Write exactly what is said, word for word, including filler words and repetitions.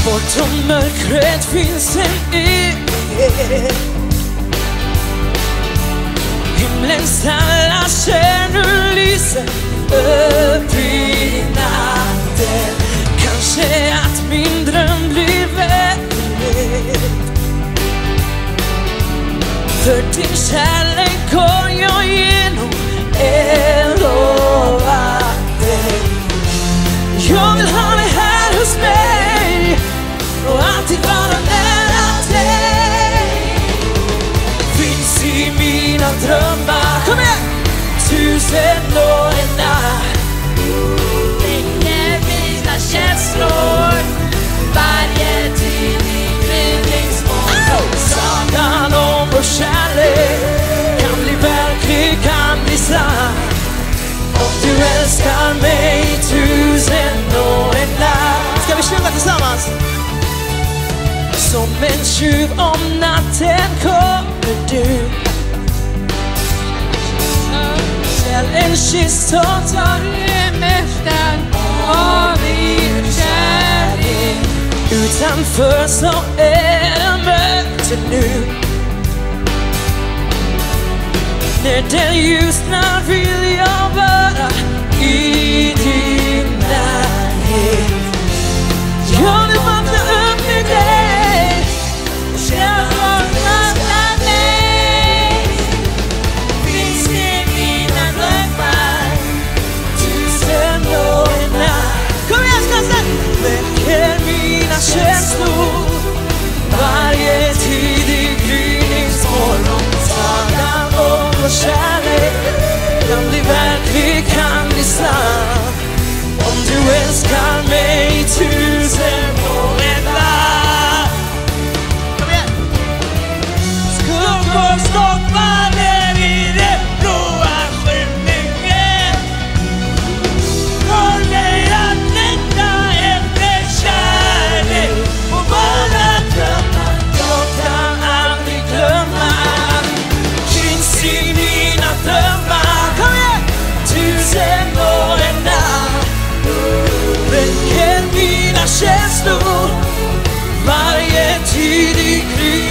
Bortom mörkret finns en evighet. Himlens alla stjärnor lyser upp i natten. Kanske att min dröm blir verklighet. För din kärlek går jag igenom eld och vatten. Jag vill ha dig här hos mig och alltid vara nära dig. Finns i mina drömmar, kom igen! Tusen och en natt. Ringer mina känslor varje tid i gryningsmål. Sagan om vår kärlek kan bli verklig, kan bli sann. Om du älskar mig tusen och en natt. Ska vi sjunga tillsammans? Som en tjuv om natten kommer du. Käll en kyss och tar det mesta av din kärlek. Utanför så är det mörkt nu. När den ljusnar vill jag vara i din närhet. Jag vill vakna upp med dig och känna vakna mig. Finns i mina drömmar tusen och en natt. Kom igen Skansen! Väcker mina känslor varje tid i gryningsmål. Sagan om vår kärlek kan bli verklig, kan bli sann. Om du älskar mig tusen och en natt. Kom igen! Skuggor stoppade vid den blåa skymningen. Håll dig att längta efter kärlek och bara drömma. Jag kan aldrig glömma. Finns i mina drömmar, kom igen! Tusen och en natt. Väcker mina känslor varje tid i gry.